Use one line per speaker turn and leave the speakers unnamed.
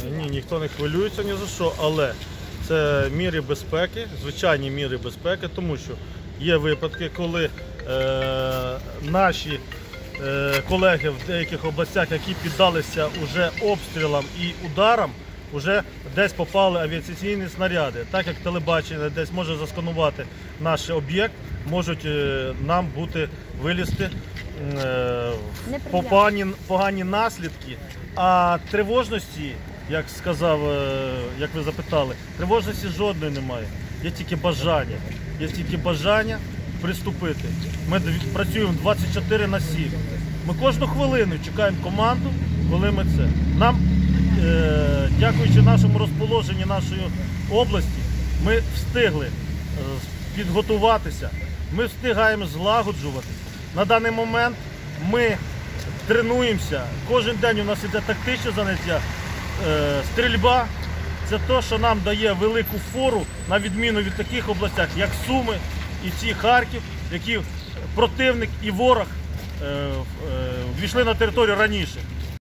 Ні, ніхто не хвилюється ні за що, але це міри безпеки, звичайні міри безпеки, тому що є випадки, коли наші колеги в деяких областях, які піддалися уже обстрілам і ударам, вже десь попали авіаційні снаряди. Так як телебачення десь може засканувати наш об'єкт, можуть нам бути вилізти погані наслідки. А тривожності, як сказав, як ви запитали, тривожності жодної немає. Є тільки бажання. Є тільки бажання приступити. Ми працюємо 24/7. Ми кожну хвилину чекаємо команду, коли ми це. Нам, дякуючи нашому розположенню нашої області, ми встигли підготуватися, ми встигаємо злагоджуватися. На даний момент ми тренуємося, кожен день у нас іде тактичне заняття, стрільба. Це те, що нам дає велику фору, на відміну від таких областях, як Суми і ці Харків, які противник і ворог ввійшли на територію раніше.